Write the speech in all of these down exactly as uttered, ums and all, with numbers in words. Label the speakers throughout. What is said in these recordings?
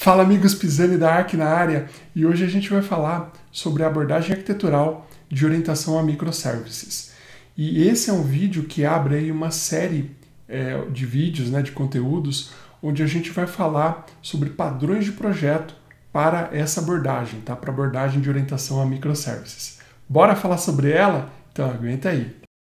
Speaker 1: Fala amigos, Pisani da Arc na área, e hoje a gente vai falar sobre a abordagem arquitetural de orientação a microservices. E esse é um vídeo que abre aí uma série é, de vídeos, né, de conteúdos, onde a gente vai falar sobre padrões de projeto para essa abordagem, tá? Para abordagem de orientação a microservices. Bora falar sobre ela? Então aguenta aí.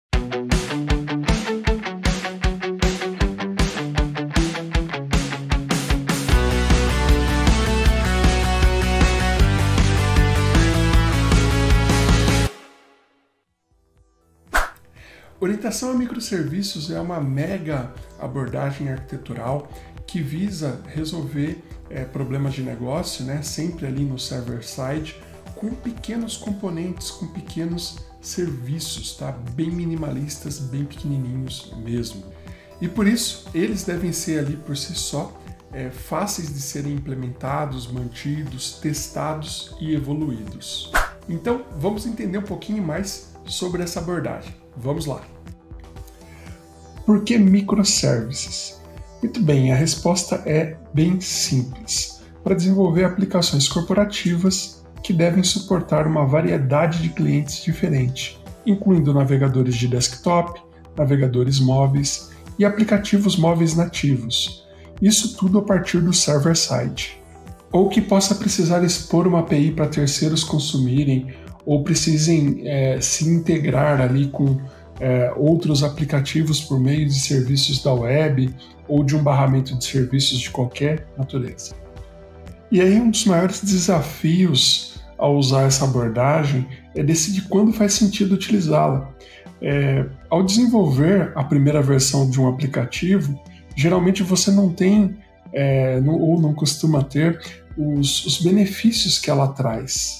Speaker 1: Orientação a microserviços é uma mega abordagem arquitetural que visa resolver é, problemas de negócio, né, sempre ali no server-side, com pequenos componentes, com pequenos serviços, tá, bem minimalistas, bem pequenininhos mesmo. E por isso, eles devem ser ali por si só é, fáceis de serem implementados, mantidos, testados e evoluídos. Então, vamos entender um pouquinho mais sobre essa abordagem. Vamos lá. Por que microservices? Muito bem, a resposta é bem simples. Para desenvolver aplicações corporativas que devem suportar uma variedade de clientes diferente, incluindo navegadores de desktop, navegadores móveis e aplicativos móveis nativos. Isso tudo a partir do server-side. Ou que possa precisar expor uma A P I para terceiros consumirem, ou precisem é, se integrar ali com é, outros aplicativos por meio de serviços da web ou de um barramento de serviços de qualquer natureza. E aí um dos maiores desafios ao usar essa abordagem é decidir quando faz sentido utilizá-la. É, ao desenvolver a primeira versão de um aplicativo, geralmente você não tem é, não, ou não costuma ter os, os benefícios que ela traz.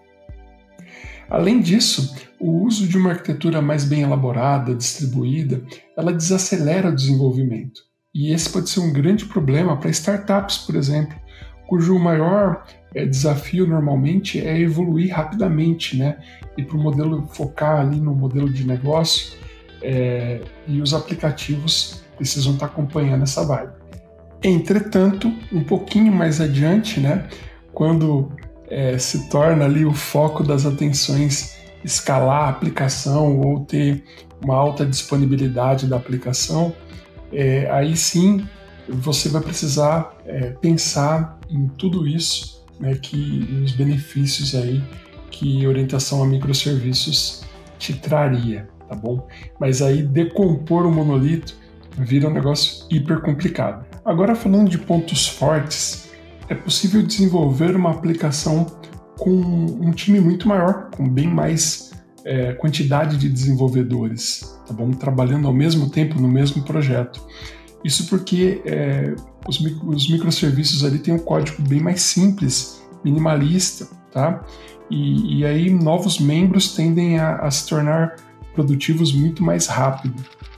Speaker 1: Além disso, o uso de uma arquitetura mais bem elaborada, distribuída, ela desacelera o desenvolvimento. E esse pode ser um grande problema para startups, por exemplo, cujo maior é, desafio normalmente é evoluir rapidamente, né? E para o modelo focar ali no modelo de negócio, é, e os aplicativos precisam estar acompanhando essa vibe. Entretanto, um pouquinho mais adiante, né? Quando É, se torna ali o foco das atenções escalar a aplicação ou ter uma alta disponibilidade da aplicação, é, aí sim você vai precisar é, pensar em tudo isso, né, que os benefícios aí que orientação a microserviços te traria, tá bom? Mas aí decompor o monolito vira um negócio hiper complicado. Agora falando de pontos fortes, é possível desenvolver uma aplicação com um time muito maior, com bem mais é, quantidade de desenvolvedores, tá bom? Trabalhando ao mesmo tempo no mesmo projeto. Isso porque é, os, os microserviços ali têm um código bem mais simples, minimalista, tá? E, e aí novos membros tendem a, a se tornar produtivos muito mais rápido.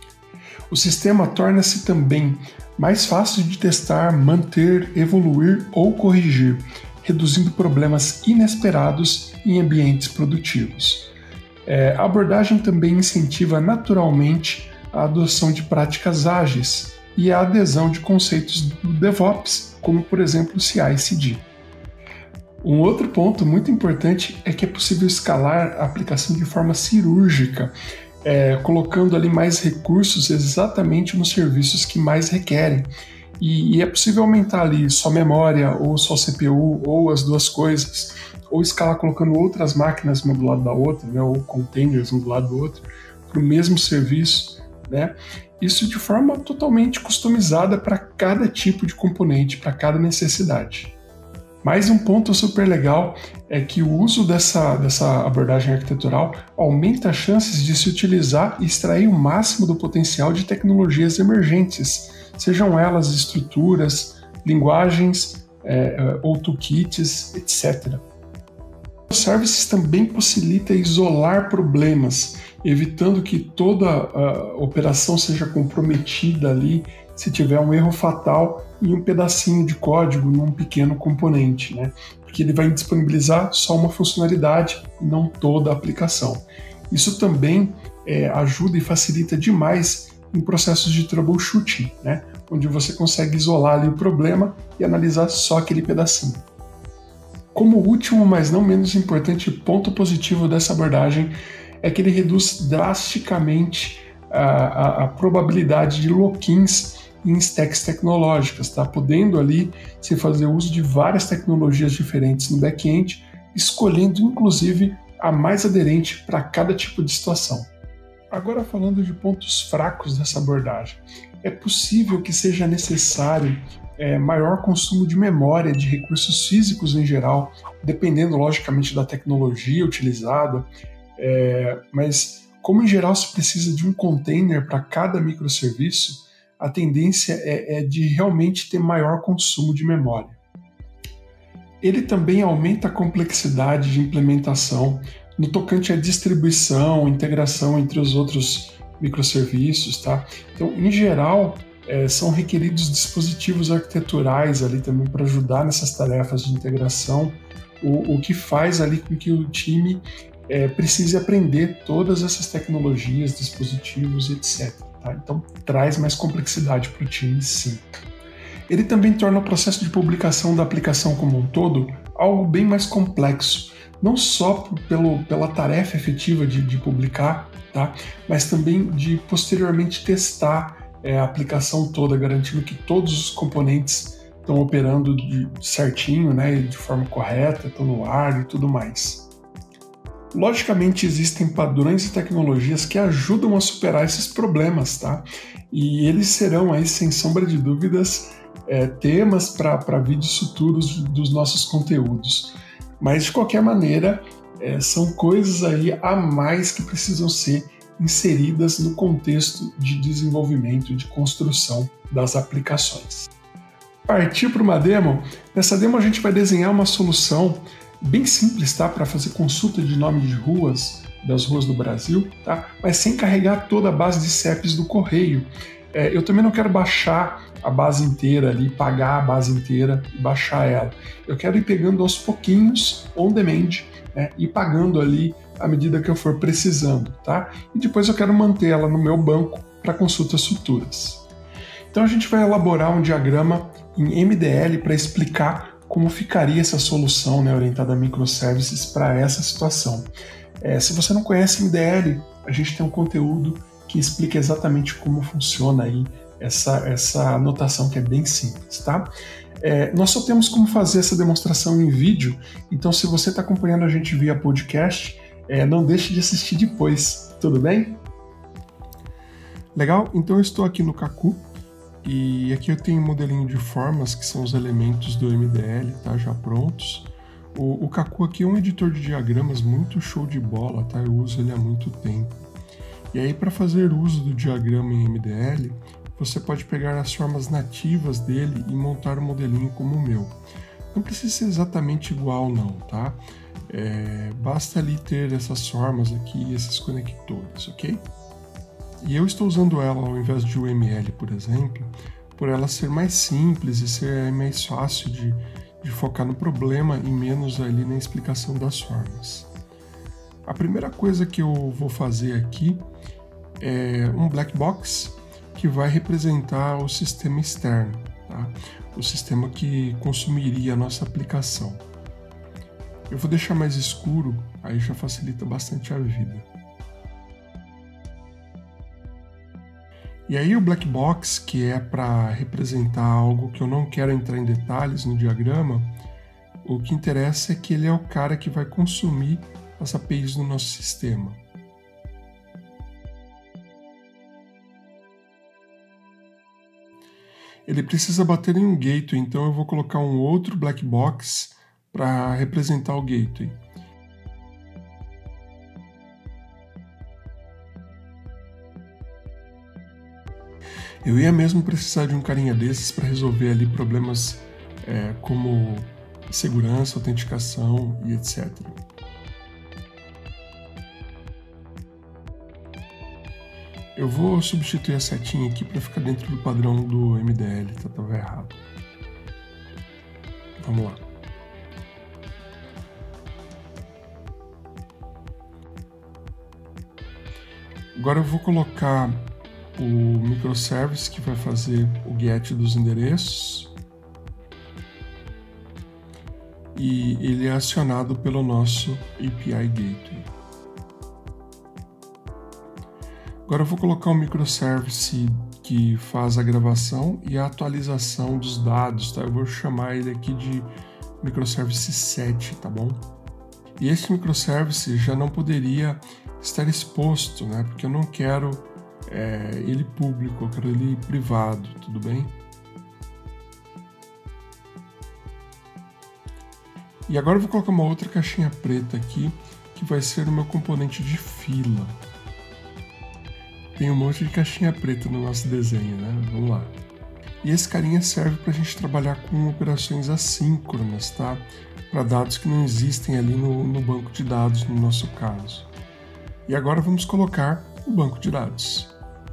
Speaker 1: O sistema torna-se também mais fácil de testar, manter, evoluir ou corrigir, reduzindo problemas inesperados em ambientes produtivos. É, a abordagem também incentiva naturalmente a adoção de práticas ágeis e a adesão de conceitos do DevOps, como por exemplo o C I C D. Um outro ponto muito importante é que é possível escalar a aplicação de forma cirúrgica, É, colocando ali mais recursos exatamente nos serviços que mais requerem. E, e é possível aumentar ali só memória, ou só C P U, ou as duas coisas, ou escalar colocando outras máquinas uma do lado da outra, né, ou containers um do lado do outro, para o mesmo serviço, né? Isso de forma totalmente customizada para cada tipo de componente, para cada necessidade. Mais um ponto super legal é que o uso dessa, dessa abordagem arquitetural aumenta as chances de se utilizar e extrair o máximo do potencial de tecnologias emergentes, sejam elas estruturas, linguagens é, ou toolkits, etcétera. O services também possibilita isolar problemas, evitando que toda a operação seja comprometida ali se tiver um erro fatal em um pedacinho de código num pequeno componente, né? Porque ele vai disponibilizar só uma funcionalidade e não toda a aplicação. Isso também é, ajuda e facilita demais em processos de troubleshooting, né? onde você consegue isolar ali o problema e analisar só aquele pedacinho. Como último, mas não menos importante ponto positivo dessa abordagem é que ele reduz drasticamente a, a, a probabilidade de lock-ins em stacks tecnológicas, tá? Podendo ali se fazer uso de várias tecnologias diferentes no back-end, escolhendo inclusive a mais aderente para cada tipo de situação. Agora, falando de pontos fracos dessa abordagem, é possível que seja necessário é, maior consumo de memória, de recursos físicos em geral, dependendo logicamente da tecnologia utilizada, é, mas como em geral se precisa de um container para cada microserviço, a tendência é, é de realmente ter maior consumo de memória. Ele também aumenta a complexidade de implementação no tocante à distribuição, integração entre os outros microserviços, tá? Então, em geral, é, são requeridos dispositivos arquiteturais ali também para ajudar nessas tarefas de integração, o, o que faz ali com que o time é, precise aprender todas essas tecnologias, dispositivos, etcétera. Tá? Então, traz mais complexidade para o time, sim. Ele também torna o processo de publicação da aplicação como um todo algo bem mais complexo, não só pelo, pela tarefa efetiva de, de publicar, tá? Mas também de posteriormente testar é, a aplicação toda, garantindo que todos os componentes estão operando de, certinho, né, de forma correta, estão no ar e tudo mais. Logicamente, existem padrões e tecnologias que ajudam a superar esses problemas, tá? E eles serão, aí, sem sombra de dúvidas, é, temas para vídeos futuros dos nossos conteúdos. Mas, de qualquer maneira, é, são coisas aí a mais que precisam ser inseridas no contexto de desenvolvimento, de construção das aplicações. Partir para uma demo? Nessa demo a gente vai desenhar uma solução bem simples, tá? Para fazer consulta de nome de ruas, das ruas do Brasil, tá? Mas sem carregar toda a base de C E Ps do correio. É, eu também não quero baixar a base inteira ali, pagar a base inteira e baixar ela. Eu quero ir pegando aos pouquinhos, on demand, né, e pagando ali à medida que eu for precisando, tá? E depois eu quero manter ela no meu banco para consultas futuras. Então a gente vai elaborar um diagrama em M D L para explicar como ficaria essa solução, né, orientada a microservices para essa situação. É, se você não conhece M D L, a gente tem um conteúdo que explica exatamente como funciona aí essa, essa anotação que é bem simples, tá? É, nós só temos como fazer essa demonstração em vídeo, então se você está acompanhando a gente via podcast, é, não deixe de assistir depois, tudo bem? Legal? Então eu estou aqui no Kaku e aqui eu tenho um modelinho de formas que são os elementos do M D L, tá? Já prontos. O, o Kaku aqui é um editor de diagramas muito show de bola, tá? Eu uso ele há muito tempo. E aí, para fazer uso do diagrama em M D L, você pode pegar as formas nativas dele e montar um modelinho como o meu. Não precisa ser exatamente igual não, tá? É, basta ali ter essas formas aqui, esses conectores, ok? E eu estou usando ela ao invés de U M L, por exemplo, por ela ser mais simples e ser mais fácil de, de focar no problema e menos ali na explicação das formas. A primeira coisa que eu vou fazer aqui é um black box que vai representar o sistema externo, tá? O sistema que consumiria a nossa aplicação. Eu vou deixar mais escuro, aí já facilita bastante a vida. E aí o black box, que é para representar algo que eu não quero entrar em detalhes no diagrama, o que interessa é que ele é o cara que vai consumir as A P Is do nosso sistema. Ele precisa bater em um gateway, então eu vou colocar um outro black box para representar o gateway. Eu ia mesmo precisar de um carinha desses para resolver ali problemas é, como segurança, autenticação e etcétera. Eu vou substituir a setinha aqui para ficar dentro do padrão do M D L, tá? Tava errado. Vamos lá. Agora eu vou colocar o microservice que vai fazer o get dos endereços e ele é acionado pelo nosso A P I Gateway. Agora eu vou colocar um microservice que faz a gravação e a atualização dos dados, tá? Eu vou chamar ele aqui de microservice sete, tá bom? E esse microservice já não poderia estar exposto, né? Porque eu não quero é, ele público, eu quero ele privado, tudo bem? E agora eu vou colocar uma outra caixinha preta aqui, que vai ser o meu componente de fila. Tem um monte de caixinha preta no nosso desenho, né? Vamos lá. E esse carinha serve para a gente trabalhar com operações assíncronas, tá? Para dados que não existem ali no, no banco de dados, no nosso caso. E agora vamos colocar o banco de dados.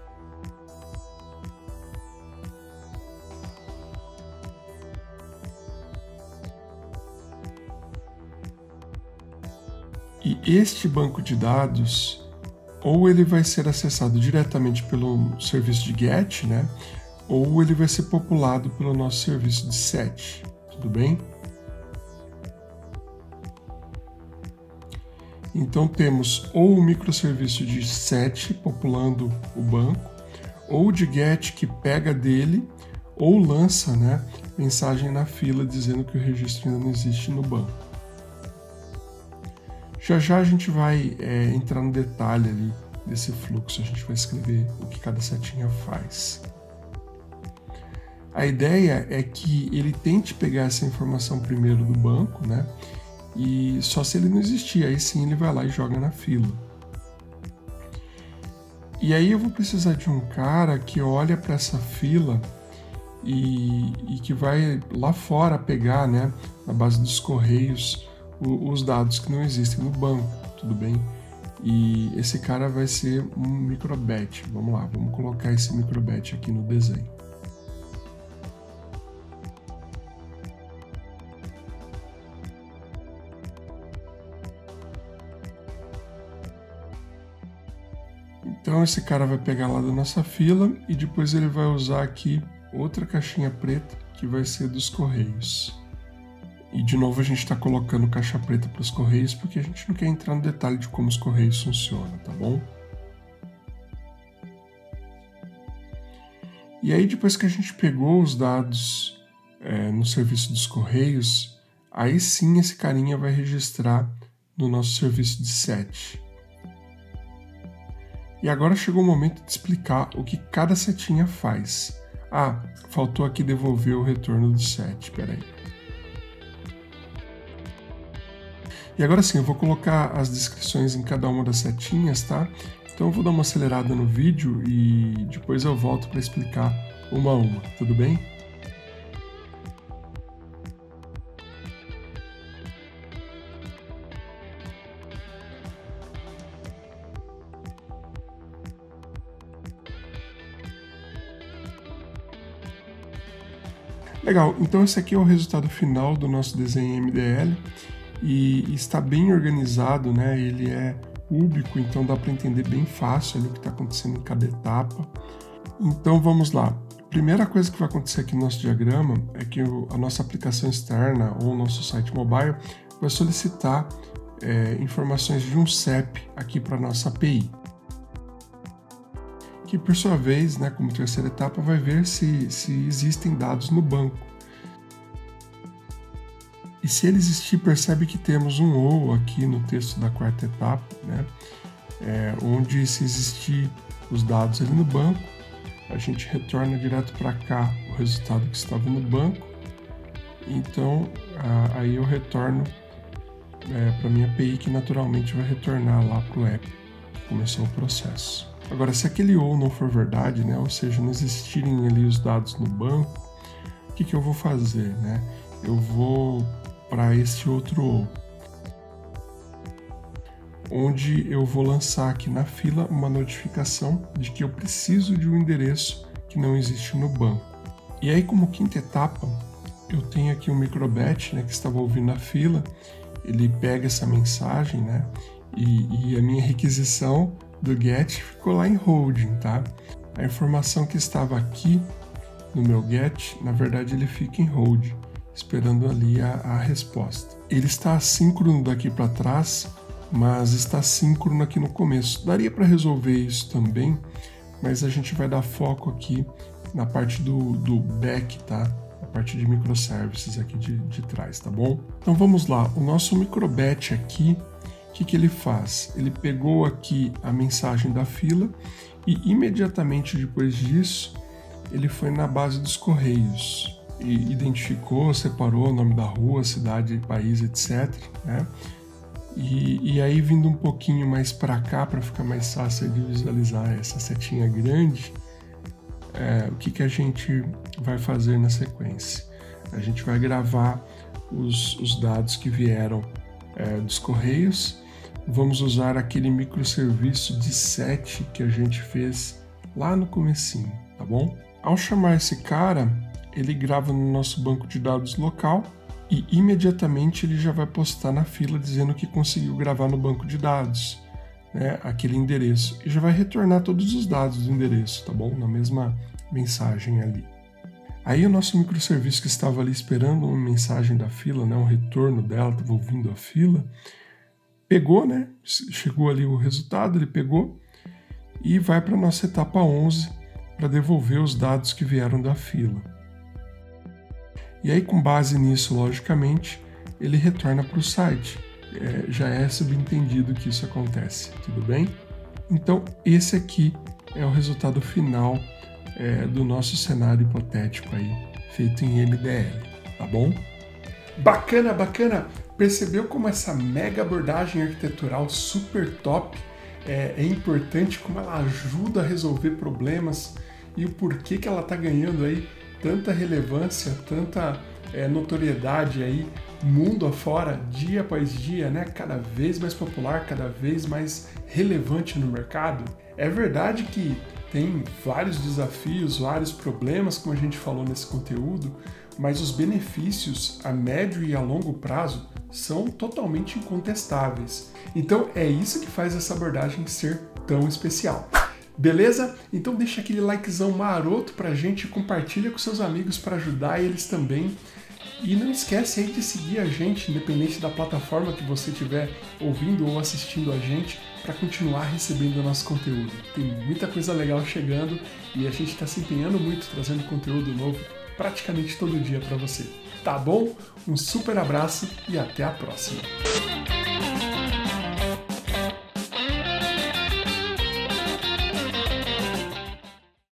Speaker 1: E este banco de dados, ou ele vai ser acessado diretamente pelo serviço de get, né? Ou ele vai ser populado pelo nosso serviço de set, tudo bem? Então temos ou o microserviço de set populando o banco, ou de get que pega dele, ou lança, né, mensagem na fila dizendo que o registro ainda não existe no banco. Já já a gente vai é, entrar no detalhe ali desse fluxo, a gente vai escrever o que cada setinha faz. A ideia é que ele tente pegar essa informação primeiro do banco, né? E só se ele não existir, aí sim ele vai lá e joga na fila. E aí eu vou precisar de um cara que olha para essa fila e, e que vai lá fora pegar, né, na base dos correios, o, os dados que não existem no banco, tudo bem? E esse cara vai ser um microbatch. Vamos lá, vamos colocar esse microbatch aqui no desenho. Então esse cara vai pegar lá da nossa fila e depois ele vai usar aqui outra caixinha preta que vai ser dos correios. E de novo a gente está colocando caixa preta para os correios porque a gente não quer entrar no detalhe de como os correios funcionam, tá bom? E aí depois que a gente pegou os dados é, no serviço dos correios, aí sim esse carinha vai registrar no nosso serviço de set. E agora chegou o momento de explicar o que cada setinha faz. Ah, faltou aqui devolver o retorno do set, peraí. E agora sim, eu vou colocar as descrições em cada uma das setinhas, tá? Então eu vou dar uma acelerada no vídeo e depois eu volto para explicar uma a uma, tudo bem? Legal, então esse aqui é o resultado final do nosso desenho em M D L e está bem organizado, né? Ele é público, então dá para entender bem fácil ali o que está acontecendo em cada etapa. Então vamos lá. A primeira coisa que vai acontecer aqui no nosso diagrama é que a nossa aplicação externa ou o nosso site mobile vai solicitar é, informações de um C E P aqui para a nossa A P I. Que por sua vez, né, como terceira etapa, vai ver se, se existem dados no banco. E se ele existir, percebe que temos um ou aqui no texto da quarta etapa, né, é, onde se existir os dados ali no banco, a gente retorna direto para cá o resultado que estava no banco. Então, a, aí eu retorno é, para a minha A P I, que naturalmente vai retornar lá para o app que começou o processo. Agora, se aquele ou não for verdade, né, ou seja, não existirem ali os dados no banco, o que, que eu vou fazer? Né? Eu vou para este outro ou, onde eu vou lançar aqui na fila uma notificação de que eu preciso de um endereço que não existe no banco. E aí, como quinta etapa, eu tenho aqui um microbatch, né, que estava ouvindo a fila, ele pega essa mensagem, né, e, e a minha requisição do get ficou lá em holding, tá? a informação que estava aqui no meu get, na verdade ele fica em hold, esperando ali a, a resposta. Ele está assíncrono daqui para trás, mas está síncrono aqui no começo. Daria para resolver isso também, mas a gente vai dar foco aqui na parte do, do back, tá? A parte de microservices aqui de, de trás, tá bom? Então vamos lá, o nosso microbatch aqui, o que, que ele faz? Ele pegou aqui a mensagem da fila e imediatamente depois disso, ele foi na base dos correios e identificou, separou o nome da rua, cidade, país, etcétera, né? E, e aí vindo um pouquinho mais para cá, para ficar mais fácil de visualizar essa setinha grande, é, o que, que a gente vai fazer na sequência? A gente vai gravar os, os dados que vieram é, dos correios, vamos usar aquele microserviço de set que a gente fez lá no comecinho, tá bom? Ao chamar esse cara, ele grava no nosso banco de dados local, e imediatamente ele já vai postar na fila dizendo que conseguiu gravar no banco de dados, né, aquele endereço, e já vai retornar todos os dados do endereço, tá bom? Na mesma mensagem ali. Aí o nosso microserviço que estava ali esperando uma mensagem da fila, né, um retorno dela, estava ouvindo a fila, pegou, né, chegou ali o resultado, ele pegou e vai para a nossa etapa onze para devolver os dados que vieram da fila. E aí, com base nisso, logicamente, ele retorna para o site. É, já é subentendido que isso acontece, tudo bem? Então, esse aqui é o resultado final é, do nosso cenário hipotético aí, feito em M D L, tá bom? Bacana, bacana! Percebeu como essa mega abordagem arquitetural super top é, é importante, como ela ajuda a resolver problemas e o porquê que ela está ganhando aí tanta relevância, tanta é, notoriedade aí, mundo afora, dia após dia, né? Cada vez mais popular, cada vez mais relevante no mercado. É verdade que tem vários desafios, vários problemas, como a gente falou nesse conteúdo, mas os benefícios a médio e a longo prazo são totalmente incontestáveis. Então é isso que faz essa abordagem ser tão especial. Beleza? Então deixa aquele likezão maroto pra gente, compartilha com seus amigos para ajudar eles também. E não esquece aí de seguir a gente, independente da plataforma que você estiver ouvindo ou assistindo a gente, para continuar recebendo o nosso conteúdo. Tem muita coisa legal chegando e a gente está se empenhando muito, trazendo conteúdo novo praticamente todo dia para você. Tá bom? Um super abraço e até a próxima!